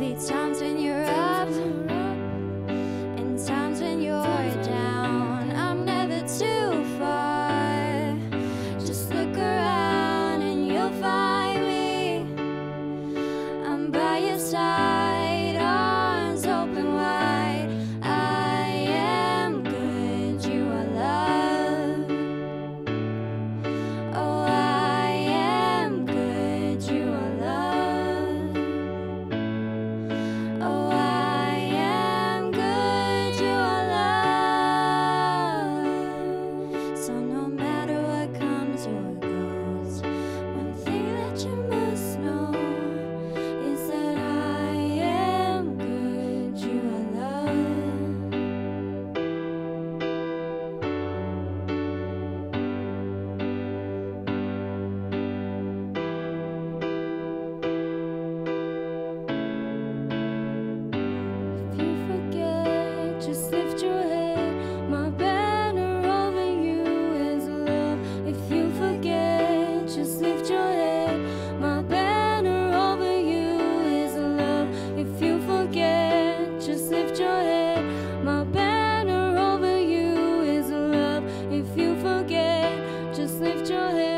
be times when you're up and times when you're down. I'm never too far. Just look around and you'll find me. I'm by your side, arms open wide. I am good, you are love. Oh, I am good, you are love. Oh, I am good, you are love. So no matter what comes or goes, one thing that you must know is that I am good, you are love. If you forget, just lift your head. My banner over you is love. If you forget, just lift your head. My banner over you is love. If you forget, just lift your head. My banner over you is love. If you forget, just lift your head.